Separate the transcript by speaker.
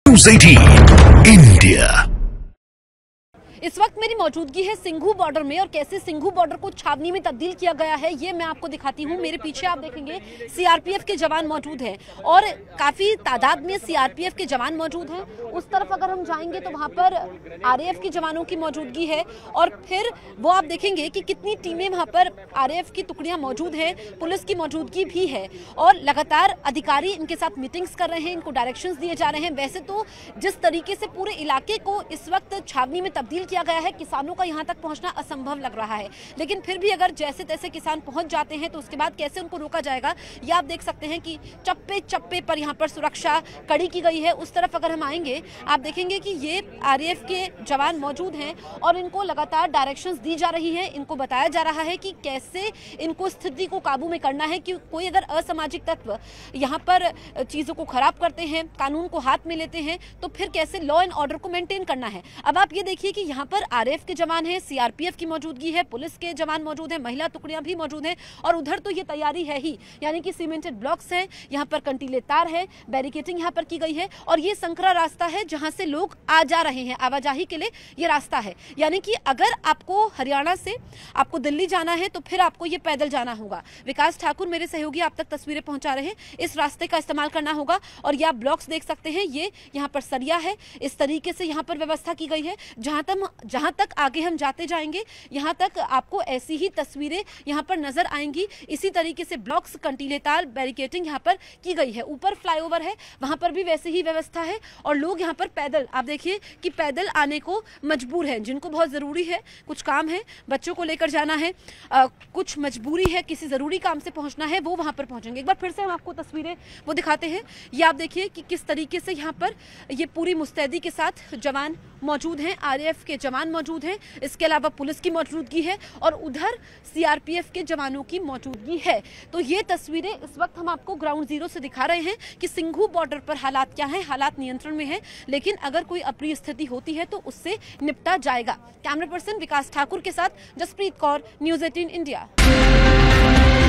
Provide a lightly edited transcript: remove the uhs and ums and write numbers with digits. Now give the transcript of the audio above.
Speaker 1: News 18 India.
Speaker 2: इस वक्त मेरी मौजूदगी है सिंघू बॉर्डर में और कैसे सिंघू बॉर्डर को छावनी में तब्दील किया गया है ये मैं आपको दिखाती हूँ। मेरे पीछे आप देखेंगे सीआरपीएफ के जवान मौजूद हैं और काफी तादाद में सीआरपीएफ के जवान मौजूद हैं। उस तरफ अगर हम जाएंगे तो वहां पर आरएएफ के जवानों की मौजूदगी है और फिर वो आप देखेंगे कि कितनी टीमें वहां पर आरएएफ की टुकड़ियां मौजूद है, पुलिस की मौजूदगी भी है और लगातार अधिकारी इनके साथ मीटिंग्स कर रहे हैं, इनको डायरेक्शंस दिए जा रहे हैं। वैसे तो जिस तरीके से पूरे इलाके को इस वक्त छावनी में तब्दील किया गया है, किसानों का यहां तक पहुंचना असंभव लग रहा है, लेकिन फिर भी अगर जैसे तैसे किसान पहुंच जाते हैं तो उसके बाद कैसे उनको रोका जाएगा ये आप देख सकते हैं कि चप्पे चप्पे पर यहां पर सुरक्षा कड़ी की गई है। उस तरफ अगर हम आएंगे आप देखेंगे कि ये आरएएफ के जवान मौजूद हैं और इनको लगातार डायरेक्शंस दी जा रही है, इनको बताया जा रहा है कि कैसे इनको स्थिति को काबू में करना है कि कोई अगर असामाजिक तत्व यहां पर चीजों को खराब करते हैं, कानून को हाथ में लेते हैं तो फिर कैसे लॉ एंड ऑर्डर को मेंटेन करना है। अब आप ये देखिए कि यहाँ पर आरएएफ के जवान हैं, सीआरपीएफ की मौजूदगी है, पुलिस के जवान मौजूद हैं, महिला टुकड़ियां भी मौजूद हैं और उधर तो ये तैयारी है ही, यानी कि सीमेंटेड ब्लॉक्स हैं, यहाँ पर कंटीले तार है, बैरिकेटिंग यहाँ पर की गई है और ये संकरा रास्ता है जहां से लोग आ जा रहे हैं, आवाजाही के लिए ये रास्ता है। यानी कि अगर आपको हरियाणा से आपको दिल्ली जाना है तो फिर आपको ये पैदल जाना होगा। विकास ठाकुर मेरे सहयोगी आप तक तस्वीरें पहुंचा रहे हैं, इस रास्ते का इस्तेमाल करना होगा और ये आप ब्लॉक्स देख सकते हैं, ये यहाँ पर सरिया है, इस तरीके से यहाँ पर व्यवस्था की गई है। जहां तक आगे हम जाते जाएंगे यहाँ तक आपको ऐसी ही तस्वीरें यहाँ पर नजर आएंगी। इसी तरीके से ब्लॉक्स, कंटीले तार, बैरिकेटिंग यहाँ पर की गई है। ऊपर फ्लाईओवर है, वहां पर भी वैसे ही व्यवस्था है और लोग यहाँ पर पैदल आप देखिए कि पैदल आने को मजबूर हैं, जिनको बहुत जरूरी है, कुछ काम है, बच्चों को लेकर जाना है, कुछ मजबूरी है, किसी जरूरी काम से पहुंचना है, वो वहां पर पहुंचेंगे। एक बार फिर से हम आपको तस्वीरें वो दिखाते हैं। ये आप देखिए कि किस तरीके से यहाँ पर ये पूरी मुस्तैदी के साथ जवान मौजूद हैं, आरएएफ के जवान मौजूद हैं, इसके अलावा पुलिस की मौजूदगी है और उधर सीआरपीएफ के जवानों की मौजूदगी है। तो ये तस्वीरें इस वक्त हम आपको ग्राउंड जीरो से दिखा रहे हैं कि सिंघू बॉर्डर पर हालात क्या हैं। हालात नियंत्रण में है, लेकिन अगर कोई अप्रिय स्थिति होती है तो उससे निपटा जाएगा। कैमरा पर्सन विकास ठाकुर के साथ जसप्रीत कौर, न्यूज़ 18 इंडिया।